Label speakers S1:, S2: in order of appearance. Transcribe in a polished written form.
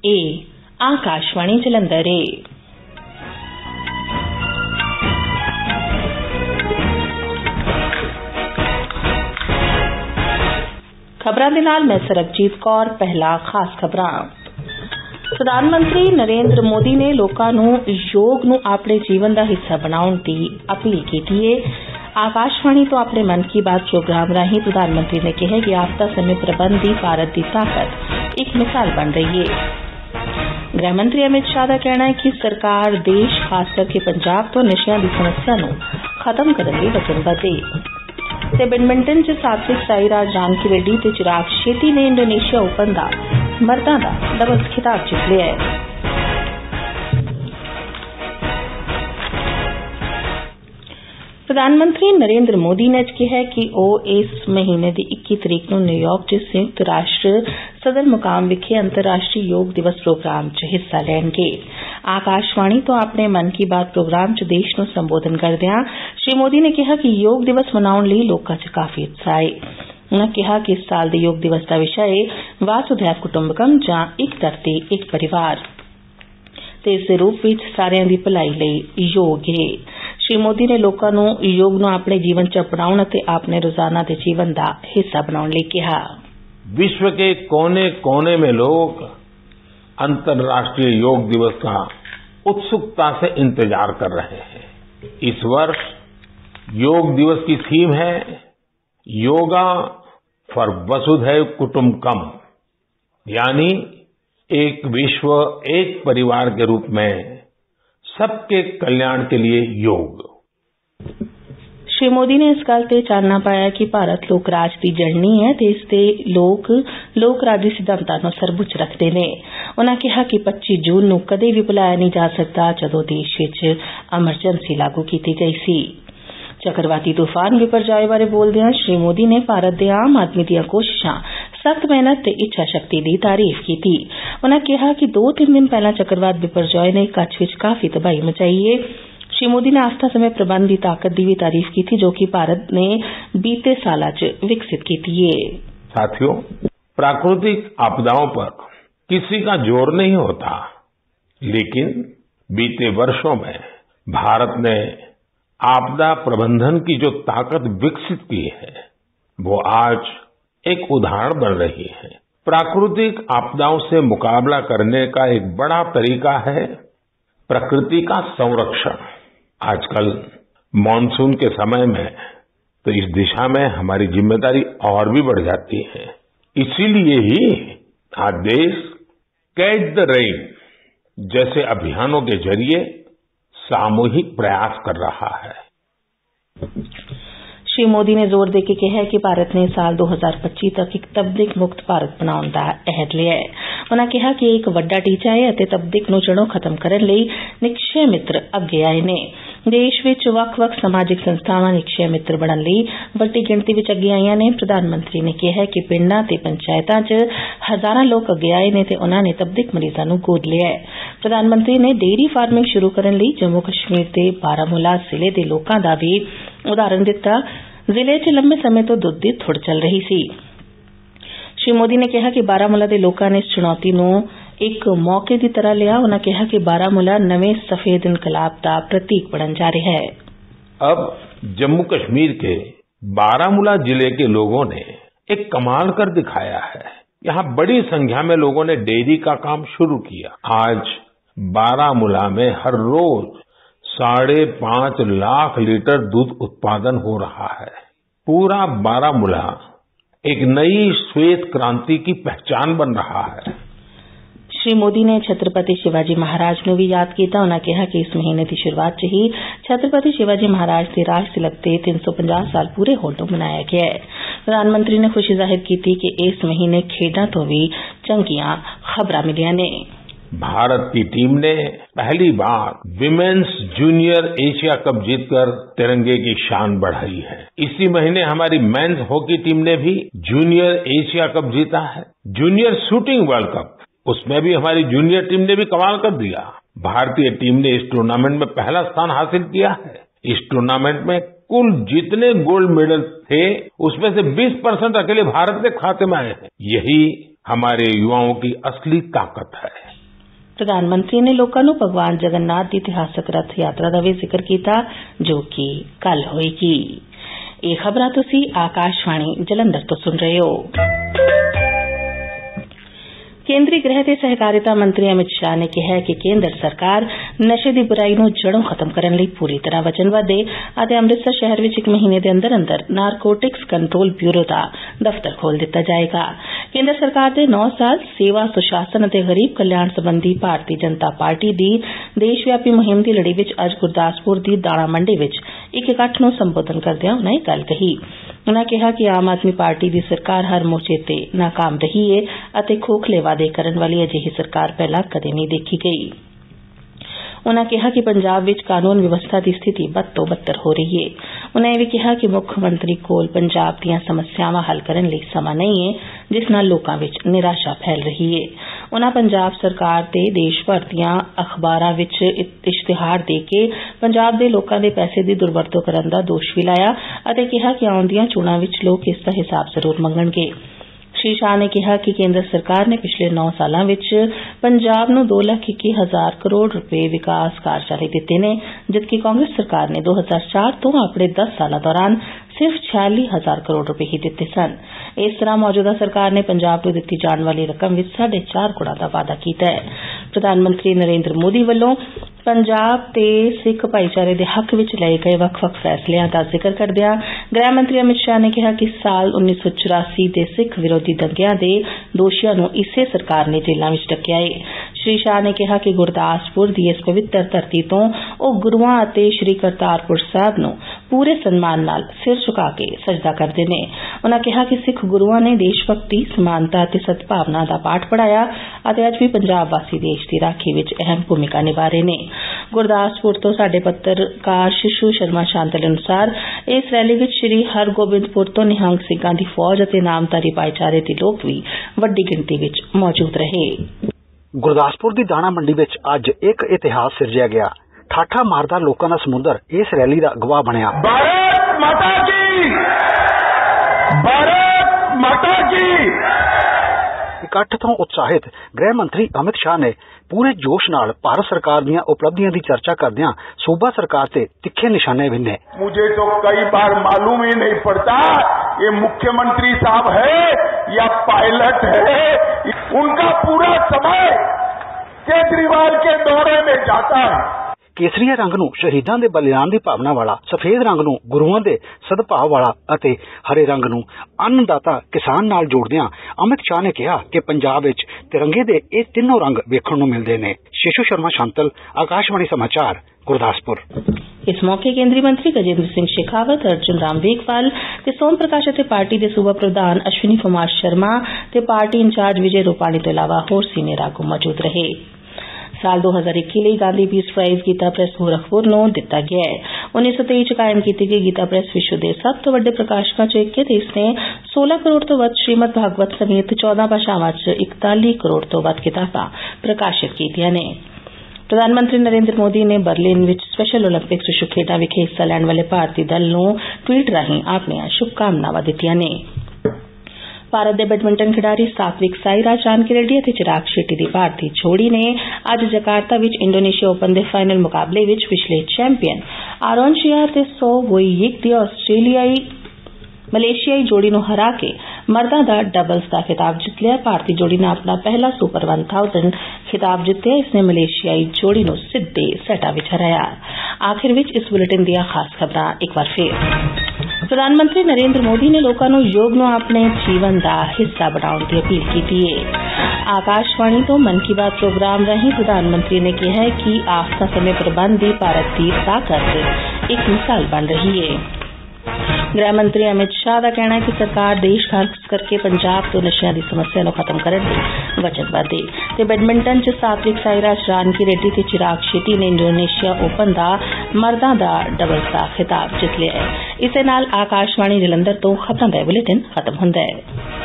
S1: ਇਹ आकाशवाणी जलंधर है। खबरां दे नाल मैं सरबजीत कौर। पहला खास खबरां। प्रधानमंत्री नरेंद्र मोदी ने लोकां नूं योग नूं अपने जीवन दा हिस्सा बनाउण दी अपील कीती है। आकाशवाणी तो अपने मन की बात प्रोग्राम राही प्रधानमंत्री ने कहा कि आपदा समय प्रबंध दी भारत की ताकत एक मिसाल बन रही है। गृहमंत्री अमित शाह का कहना है कि सरकार देश खास करके पंजाब तो नशियां की समस्या नूं खत्म करने लई वचनबद्ध है। ते बैडमिंटन च सात्विक साईराज रांकीरेड्डी ते चिराग शेट्टी ने इंडोनेशिया ओपन दा मर्दां दा डबल्स खिताब जित लिया है। प्रधानमंत्री नरेंद्र मोदी ने कहा है कि वह इस महीने की 21 तरीक को न्यूयॉर्क च संयुक्त राष्ट्र सदर मुकाम विखे अंतर्राष्ट्रीय योग दिवस प्रोग्राम च हिस्सा लैणगे। आकाशवाणी तो अपने मन की बात प्रोग्राम च देश नूं संबोधन करदिआं श्री मोदी ने कहा कि योग दिवस मनाउण लई लोकां च काफी उत्साह है। उन्होंने कहा कि इस साल दे योग दिवस का विषय है वासुधैव कुटुंबकम जां एक धरती एक परिवार ते इस रूप विच सारिआं दी भलाई लई योग है। श्री मोदी ने लोकां नूं योग नूं अपने जीवन च अपनाउण अते अपने रोजाना दे जीवन दा हिस्सा बनाउण लई कहा।
S2: विश्व के कोने कोने में लोग अंतर्राष्ट्रीय योग दिवस का उत्सुकता से इंतजार कर रहे हैं। इस वर्ष योग दिवस की थीम है योगा फॉर वसुधैव कुटुंबकम, यानी एक विश्व एक परिवार के रूप में सबके कल्याण के लिए योग।
S1: श्री मोदी ने इस गल ते चानना पाया कि भारत लोक राज की जननी है ते इसते लोक राज सिद्धांतां नूं सर्वोच्च रखते ने। उन्होंने कहा कि 25 जून नूं कदे भी भुलाया नहीं जा सकता जदों देश विच एमरजेंसी लागू की गई सी। चक्रवाती तूफान बिपरजॉय बारे बोलदिआं श्री मोदी ने भारत दे आम आदमी दीआं कोशिशां सख्त मेहनत ते इच्छा शक्ति की तारीफ की। उन्होंने कहा कि 2-3 दिन पहला चक्रवात बिपरजॉय ने कच्छ विच काफी तबाही मचाई है। श्री मोदी ने आस्था समय प्रबंध की ताकत की भी तारीफ की थी जो कि भारत ने बीते साल विकसित की है।
S2: साथियों, प्राकृतिक आपदाओं पर किसी का जोर नहीं होता, लेकिन बीते वर्षों में भारत ने आपदा प्रबंधन की जो ताकत विकसित की है वो आज एक उदाहरण बन रही है। प्राकृतिक आपदाओं से मुकाबला करने का एक बड़ा तरीका है प्रकृति का संरक्षण। आजकल मानसून के समय में तो इस दिशा में हमारी जिम्मेदारी और भी बढ़ जाती है। इसीलिए ही आज देश कैच द रेन जैसे अभियानों के जरिए सामूहिक प्रयास कर रहा है।
S1: श्री मोदी ने जोर देके कहा है कि भारत ने साल 2025 तक एक तबदीक मुक्त भारत बनाउण दा अहद लिया है। उन्होंने कहा कि एक वड्डा टीचा है अते तबदीक नूं जड़ों खत्म करन लई निक्षय मित्र अगे आए ने। देश विच वख-वख समाजिक संस्थावां निक्षय मित्र बनन लई वड्डी गिणती विच अगे आईआं ने। प्रधानमंत्री ने कहा है कि पिंडां ते पंचायतां च हजारां लोक अगे आए ने ते उन्हां ने तबदीक मरीजां नूं गोद लिया है। प्रधानमंत्री ने डेयरी फार्मिंग शुरू करन लई जम्मू कश्मीर दे बारामूला जिले दे लोकां दा भी उदाहरण दिता। जिले च लंबे समय तो दुध दी थुड़ चल रही सी। श्री मोदी ने कहा कि बारामूला दे लोकां ने इस चुनौती नूं एक मौके की तरह लिया। उन्होंने कहा कि बारामूला नवे सफेद इनकलाब का प्रतीक बनन जा रहा है।
S2: अब जम्मू कश्मीर के बारामूला जिले के लोगों ने एक कमाल कर दिखाया है। यहाँ बड़ी संख्या में लोगों ने डेयरी का काम शुरू किया। आज बारामूला में हर रोज 5.5 लाख लीटर दूध उत्पादन हो रहा है। पूरा बारामूला एक नई श्वेत क्रांति की पहचान बन रहा है।
S1: श्री मोदी ने छत्रपति शिवाजी महाराज नूं भी याद किया। उन्होंने कहा कि इस महीने की शुरुआत च ही छत्रपति शिवाजी महाराज के राज तिलक के 350 साल पूरे होण नूं मनाया गया है। प्रधानमंत्री ने खुशी जाहिर की कि इस महीने खेडां तो भी चंगियां खबरां मिलियां ने।
S2: भारत की टीम ने पहली बार विमेन्स जूनियर एशिया कप जीतकर तिरंगे की शान बढ़ाई है। इसी महीने हमारी मेन्स हॉकी टीम ने भी जूनियर एशिया कप जीता है। जूनियर शूटिंग वर्ल्ड कप, उसमें भी हमारी जूनियर टीम ने भी कमाल कर दिया। भारतीय टीम ने इस टूर्नामेंट में पहला स्थान हासिल किया है। इस टूर्नामेंट में कुल जितने गोल्ड मेडल थे उसमें से 20% अकेले भारत के खाते में आए हैं। यही हमारे युवाओं की असली ताकत है।
S1: प्रधानमंत्री ने लोकां नूं भगवान जगन्नाथ दी इतिहासक रथ यात्रा दा भी जिक्र कीता जो कि कल होएगी। ਇਹ ਖਬਰਾਂ ਤੁਸੀਂ ਆਕਾਸ਼ਵਾਣੀ ਜਲੰਧਰ ਤੋਂ ਸੁਣ ਰਹੇ ਹੋ। ਕੇਂਦਰੀ ਗ੍ਰਹਿ ਤੇ ਸਹਿਕਾਰਿਤਾ ਮੰਤਰੀ ਅਮਿਤ ਸ਼ਾਹ ਨੇ ਕਿਹਾ ਕਿ ਕੇਂਦਰ ਸਰਕਾਰ ਨਸ਼ੇ ਦੀ ਬੁਰਾਈ ਨੂੰ ਜੜੋਂ ਖਤਮ ਕਰਨ ਲਈ ਪੂਰੀ ਤਰ੍ਹਾਂ ਵਚਨਬੱਧ ਹੈ ਅਤੇ ਅੰਮ੍ਰਿਤਸਰ ਸ਼ਹਿਰ ਵਿੱਚ 1 ਮਹੀਨੇ ਦੇ ਅੰਦਰ ਅੰਦਰ ਨਾਰਕੋਟਿਕਸ ਕੰਟਰੋਲ ਬਿਊਰੋ ਦਾ ਦਫ਼ਤਰ ਖੋਲ੍ਹ ਦਿੱਤਾ ਜਾਏਗਾ। ਕੇਂਦਰ ਸਰਕਾਰ ਦੇ 9 ਸਾਲ ਸੇਵਾ ਸੁਸ਼ਾਸਨ ਅਤੇ ਗਰੀਬ ਕਲਿਆਣ ਸੰਬੰਧੀ ਭਾਰਤੀ ਜਨਤਾ ਪਾਰਟੀ ਦੀ ਦੇਸ਼ ਵਿਆਪੀ ਮੁਹਿੰਮ ਦੀ ਲੜੀ ਵਿੱਚ ਅੱਜ ਗੁਰਦਾਸਪੁਰ ਦੀ ਦਾਣਾ ਮੰਡੀ ਵਿੱਚ ਇੱਕ ਇਕੱਠ ਨੂੰ ਸੰਬੋਧਨ ਕਰਦਿਆਂ ਉਨ੍ਹਾਂ ਇਹ ਗੱਲ ਕਹੀ। ਉਨ੍ਹਾਂ ਕਿਹਾ ਕਿ ਆਮ ਆਦਮੀ ਪਾਰਟੀ ਦੀ ਸਰਕਾਰ ਹਰ ਮੋਰਚੇ ਤੇ ਨਾਕਾਮ ਰਹੀ ਹੈ ਅਤੇ ਖੋਖਲੇ ਵਾਅਦੇ ਕਰਨ ਵਾਲੀ ਅਜਿਹੀ ਸਰਕਾਰ ਪਹਿਲਾਂ ਕਦੇ ਨਹੀਂ ਦੇਖੀ ਗਈ। ਉਨ੍ਹਾਂ ਕਿਹਾ ਕਿ ਪੰਜਾਬ ਵਿੱਚ ਕਾਨੂੰਨ ਵਿਵਸਥਾ ਦੀ ਸਥਿਤੀ ਬਦ ਤੋਂ ਬੱਤਰ ਹੋ ਰਹੀ ਹੈ। ਉਨ੍ਹਾਂ ਇਹ ਵੀ ਕਿਹਾ ਕਿ ਮੁੱਖ ਮੰਤਰੀ ਕੋਲ ਪੰਜਾਬ ਦੀਆਂ ਸਮੱਸਿਆਵਾਂ ਹੱਲ ਕਰਨ ਲਈ ਸਮਾਂ ਨਹੀਂ ਹੈ, ਜਿਸ ਨਾਲ ਲੋਕਾਂ ਵਿੱਚ ਨਿਰਾਸ਼ਾ ਫੈਲ ਰਹੀ ਹੈ। ਉਨ੍ਹਾਂ ਪੰਜਾਬ ਸਰਕਾਰ ਤੇ ਦੇਸ਼ ਭਰ ਦੀਆਂ ਅਖਬਾਰਾਂ ਵਿੱਚ ਇਸ਼ਤਿਹਾਰ ਦੇ ਕੇ ਪੰਜਾਬ ਦੇ ਲੋਕਾਂ ਦੇ ਪੈਸੇ ਦੀ ਦੁਰਵਰਤੋਂ ਕਰਨ ਦਾ ਦੋਸ਼ ਵੀ ਲਾਇਆ ਅਤੇ ਕਿਹਾ ਕਿ ਆਉਂਦੀਆਂ ਚੋਣਾਂ ਵਿੱਚ ਲੋਕ ਇਸ ਦਾ ਹਿਸਾਬ ਜ਼ਰੂਰ ਮੰਗਣਗੇ। श्री शाह ने कहा कि केंद्र सरकार ने पिछले 9 सालों में पंजाब नूं 2,21,000 करोड़ रुपए विकास कार्यां लई दित्ते ने, जबकि कांग्रेस सरकार ने 2004 तो अपने 10 साल दौरान सिर्फ 46,000 करोड़ रुपए ही दिते सन। इस तरह मौजूदा सरकार ने पंजाब नूं दित्ती जाण वाली रकम विच 4.5 गुणा दा वाधा कीता है। प्रधानमंत्री नरेंद्र मोदी वल्लों पंजाब ते सिख भाईचारे दे हक विच लए गए वख-वख फैसलियां दा जिक्र करदिआं गृह मंत्री अमित शाह ने कहा कि साल 1984 दे सिख विरोधी दंगिਆਂ दे दोषियां नूं इसे सरकार ने जेलां विच डकिया है। श्री शाह ने कहा कि गुरदासपुर दी इस पवित्र धरती तो ਉਹ ਗੁਰੂਆਂ ਅਤੇ श्री करतारपुर साहब नूं पूरे सम्मान नाल सिर झुका के सजदा करते हैं। उन्होंने कहा कि सिख गुरुआं ने देश भगती समानता और सद्भावना का पाठ पढ़ाया और अज भी पंजाब वासी देश की राखी विच अहम भूमिका निभा रहे हैं। गुरदासपुर तो साडे पत्रकार शिशु शर्मा शांतल अनुसार इस रैली विच श्री हरगोबिंदपुर तो निहंग सिंघां दी फौज और नामधारी भाईचारे के लोग भी वड्डी गिणती विच मौजूद रहे।
S3: गुरदासपुर की दाणा मंडी विच अज एक इतिहास सिरजिया गया। ਠਾਠਾ ਮਾਰਦਾ ਲੋਕਾਂ ਦਾ ਸਮੁੰਦਰ ਇਸ ਰੈਲੀ ਦਾ ਗਵਾਹ ਬਣਿਆ।
S2: भारत माता की, भारत माता की।
S3: ਇਕੱਠ ਤੋਂ ਉਤਸ਼ਾਹਿਤ ਗ੍ਰਹਿ ਮੰਤਰੀ ਅਮਿਤ ਸ਼ਾਹ ਨੇ ਪੂਰੇ ਜੋਸ਼ ਨਾਲ ਭਾਰਤ ਸਰਕਾਰ ਦੀਆਂ ਉਪਲਬਧੀਆਂ ਦੀ ਚਰਚਾ ਕਰਦਿਆਂ ਸੂਬਾ ਸਰਕਾਰ ਤੇ ਤਿੱਖੇ ਨਿਸ਼ਾਨੇ ਵਿੰਨੇ।
S2: मुझे तो कई बार मालूम ही नहीं पड़ता ये मुख्यमंत्री साहब है या पायलट है। उनका पूरा समय केजरीवाल के दौरे में जाता है।
S3: ਕੇਸਰੀਆ ਰੰਗ ਨੂੰ ਸ਼ਹੀਦਾਂ ਦੇ ਬਲੀਦਾਨ ਦੀ ਭਾਵਨਾ ਵਾਲਾ, ਸਫੇਦ ਰੰਗ ਨੂੰ ਗੁਰੂਆਂ ਦੇ ਸਦਭਾਵ ਵਾਲਾ ਅਤੇ ਹਰੇ ਰੰਗ ਨੂੰ ਅੰਨਦਾਤਾ ਕਿਸਾਨ ਨਾਲ ਜੋੜਦਿਆਂ ਅਮਿਤ ਸ਼ਾਹ ਨੇ ਕਿਹਾ ਕਿ ਪੰਜਾਬ ਵਿੱਚ ਤਿਰੰਗੇ ਦੇ ਇਹ ਤਿੰਨੋਂ ਰੰਗ ਵੇਖਣ ਨੂੰ ਮਿਲਦੇ ਨੇ। शिशु शर्मा शांतल, आकाशवाणी समाचार, गुरदासपुर।
S1: इस मौके केंद्रीय मंत्री गजेंद्र सिंह शेखावत, अर्जुन राम मेघवाल ते सोम प्रकाश ते पार्टी के सूबा प्रधान अश्विनी कुमार शर्मा ते पार्टी इंचार्ज विजय रूपाणी तो इलावा होर सीनियर आगू मौजूद रहे। साल 2021 ਲਈ Gandhi peace prize Gita press Gorakhpur ਨੂੰ ਦਿੱਤਾ ਗਿਆ ਹੈ। 1923 ਚ ਕਾਇਮ ਕੀਤੀ ਗਈ ਗੀਤਾ ਪ੍ਰੈਸ ਵਿਸ਼ਵ ਦੇ ਸਭ ਤੋਂ ਵੱਡੇ ਪ੍ਰਕਾਸ਼ਕਾਂ ਚ ਇੱਕ ਹੈ ਤੇ ਇਸਨੇ 16 ਕਰੋੜ ਤੋਂ ਵੱਧ ਸ਼੍ਰੀਮਦ ਭਾਗਵਤ ਸਮੇਤ 14 ਭਾਸ਼ਾਵਾਂ ਚ 41 ਕਰੋੜ ਤੋਂ ਵੱਧ ਕਿਤਾਬਾਂ ਪ੍ਰਕਾਸ਼ਿਤ ਕੀਤੀਆਂ ਨੇ। ਪ੍ਰਧਾਨ ਮੰਤਰੀ ਨਰਿੰਦਰ ਮੋਦੀ ਨੇ ਬਰਲਿਨ ਵਿੱਚ ਸਪੈਸ਼ਲ ਓਲੰਪਿਕਸ ਵਿਸ਼ਵ ਖੇਡਾਂ ਵਿਖੇ ਹਿੱਸਾ ਲੈਣ ਵਾਲੇ ਭਾਰਤੀ ਦਲ ਨੂੰ ਟਵੀਟ ਰਾਹੀਂ ਆਪਣੀਆਂ ਸ਼ੁਭਕਾਮਨਾਵਾਂ ਦਿੱਤੀਆਂ ਨੇ। ਭਾਰਤ ਦੇ ਬੈਡਮਿੰਟਨ ਖਿਡਾਰੀ ਸਾਤਵਿਕ ਸਾਈਰਾਜ, ਰਾਨਕੀ ਰੈੱਡੀ ਅਤੇ ਚਿਰਾਗ ਸ਼ੈੱਟੀ ਦੀ ਭਾਰਤੀ ਜੋੜੀ ਨੇ ਅੱਜ ਜਕਾਰਤਾ ਵਿੱਚ ਇੰਡੋਨੇਸ਼ੀਆ ਓਪਨ ਦੇ ਫਾਈਨਲ ਮੁਕਾਬਲੇ ਵਿੱਚ ਪਿਛਲੇ ਚੈਂਪੀਅਨ ਆਰੋਨਸ਼ੀਆ ਤੇ ਸੋ ਵੋਈਇਕ ਦੀ ਮਲੇਸ਼ੀਆਈ ਜੋੜੀ ਨੂੰ ਹਰਾ ਕੇ ਮਰਦਾਂ ਦਾ ਡਬਲਸ ਦਾ ਖਿਤਾਬ ਜਿੱਤ ਲਿਆ। ਭਾਰਤੀ ਜੋੜੀ ਨੇ ਆਪਣਾ ਪਹਿਲਾ ਸੁਪਰ 1000 ਖਿਤਾਬ ਜਿੱਤਿਆ। ਇਸਨੇ ਮਲੇਸ਼ੀਆਈ ਜੋੜੀ ਨੂੰ ਸਿੱਧੇ ਸੈਟਾਂ ਵਿੱਚ ਹਰਾਇਆ। ਆਖਿਰ ਵਿੱਚ ਇਸ ਬੁਲੇਟਿਨ ਦੀਆਂ ਖਾਸ ਖਬਰਾਂ ਇੱਕ ਵਾਰ ਫੇਰ। ਪ੍ਰਧਾਨ ਮੰਤਰੀ ਨਰਿੰਦਰ ਮੋਦੀ ਨੇ ਲੋਕਾਂ ਨੂੰ ਯੋਗ ਨੂੰ ਆਪਣੇ ਜੀਵਨ ਦਾ ਹਿੱਸਾ ਬਣਾਉਣ ਦੀ ਅਪੀਲ ਕੀਤੀ ਹੈ। ਆਕਾਸ਼ਵਾਣੀ ਤੋਂ ਮਨ ਕੀ ਬਾਤ ਪ੍ਰੋਗਰਾਮ ਰਾਹੀਂ ਪ੍ਰਧਾਨ ਮੰਤਰੀ ਨੇ ਕਿਹਾ ਕਿ ਆਫਤਾ ਸਮੇਂ ਪ੍ਰਬੰਧ ਦੀ ਭਾਰਤ ਦੀ ਤਾਕਤ ਇੱਕ ਮਿਸਾਲ ਬਣ ਰਹੀ ਹੈ। गृह मंत्री अमित शाह का कहना है कि सरकार देश खास करके पंजाब तो नशियां दी समस्या नूं खत्म करन लई वचनबद्ध है ते बैडमिंटन च सात्विक साईराज, रानकी रेड्डी ते चिराग शेट्टी ने इंडोनेशिया ओपन दा मर्दां दा डबल्स दा खिताब जित लिया है। इस दे नाल आकाशवाणी जलंधर तो खबरां दा बुलेटिन खत्म हुंदा है।